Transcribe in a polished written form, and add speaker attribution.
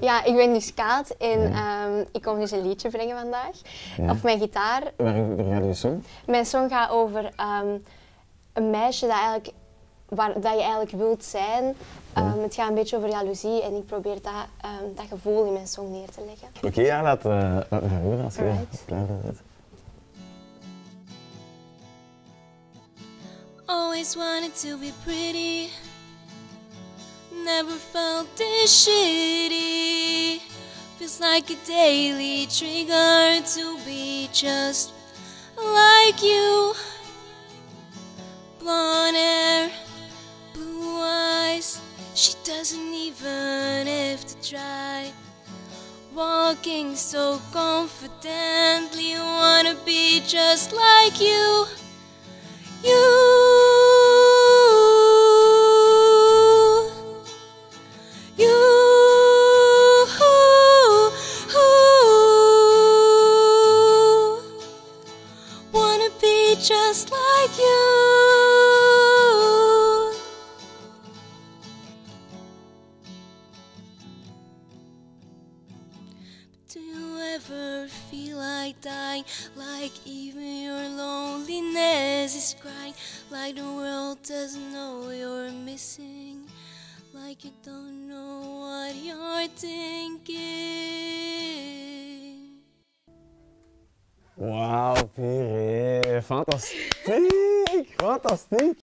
Speaker 1: Ja, ik ben dus Kaat en ik kom dus een liedje brengen vandaag op mijn gitaar.
Speaker 2: Waar gaat je song?
Speaker 1: Mijn song gaat over een meisje dat je eigenlijk wilt zijn. Het gaat een beetje over jaloezie en ik probeer dat gevoel in mijn song neer te leggen.
Speaker 2: Oké, ja, laat me horen als je
Speaker 1: Alright.
Speaker 2: klaar bent.
Speaker 3: Always wanted to be pretty, never felt this shitty. Feels like a daily trigger to be just like you. Blonde hair, blue eyes, she doesn't even have to try. Walking so confidently, wanna be just like you. Wanna be just like you. Do you ever feel like dying? Like even your loneliness is crying? Like the world doesn't know you're missing? Like you don't know what you're thinking?
Speaker 2: Wauw, Pire, fantastiek, fantastiek.